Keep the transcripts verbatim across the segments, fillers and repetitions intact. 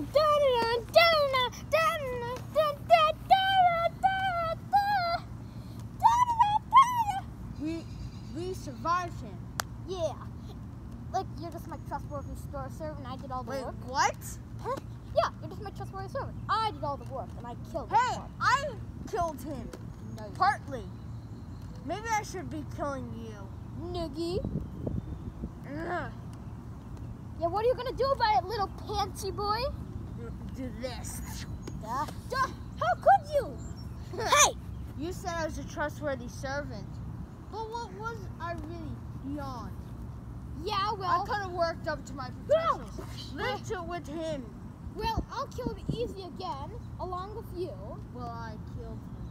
We we survived him. Yeah. Like, you're just my trustworthy store servant and I did all the Wait, work. what? Huh? Yeah, you're just my trustworthy servant. I did all the work and I killed him. Hey, I killed him. No, you Partly. Maybe I should be killing you. Niggy. Ugh. Yeah, what are you gonna do about it, little panty boy? Do this. Duh. Duh. How could you? Hey! You said I was a trustworthy servant. But what was I really beyond? Yeah, well. I could have worked up to my Well, potential. Lived it with him. Well, I'll kill him easy again, along with you. Well, I killed him.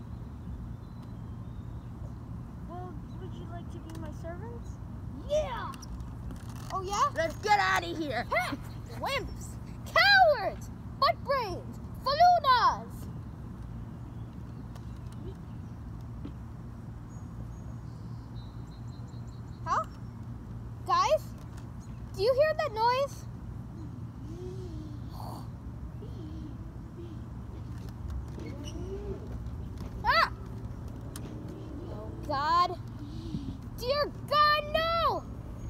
Well, would you like to be my servant? Yeah! Oh, yeah? Let's get out of here. Hey! Wimps! Cowards! Butt brains! Falunas! Huh? Guys? Do you hear that noise? Ah! Oh, God. Dear God, no!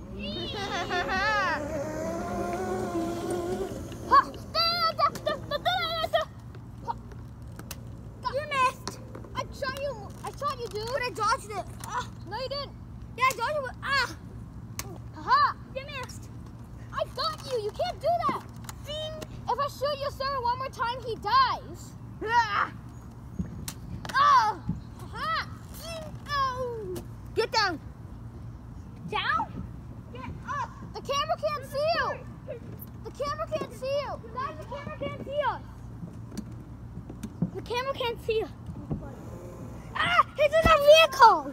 You missed. I shot you. I shot you, dude. But I dodged it. Ah, no, you didn't. Yeah, I dodged it. Ah. Haha. You missed. I got you. You can't do that. Ding. If I shoot your servant one more time, he dies. Ah. Oh. Haha. Ding. Oh. Get down. Down? Get up. The camera can't see you. The camera can't see you. Guys, the camera can't see us. The camera can't see us. Ah! He's in a vehicle!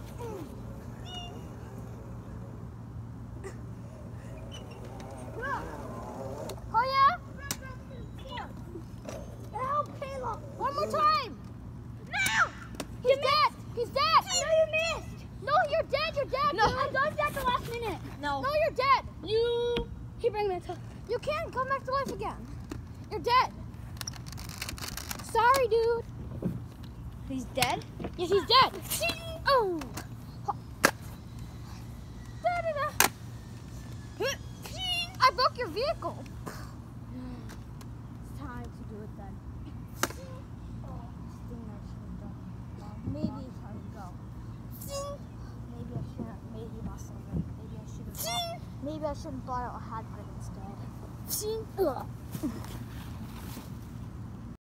Oh, yeah? Help, Caleb. One more time. No! He's dead. He's dead. I know you missed. No, you're dead. You're dead. No, I dodged at the last minute. No. No, you're dead. You. He bring me to. You can't come back to life again. You're dead. Sorry, dude. He's dead? Yes, he's dead. Oh. I broke your vehicle. It's time to do it then. Oh, this thing I should have done. Maybe I would go. Maybe I shouldn't. Maybe I must have. Maybe I should have. Maybe I shouldn't bought a hot bread instead. Ugh.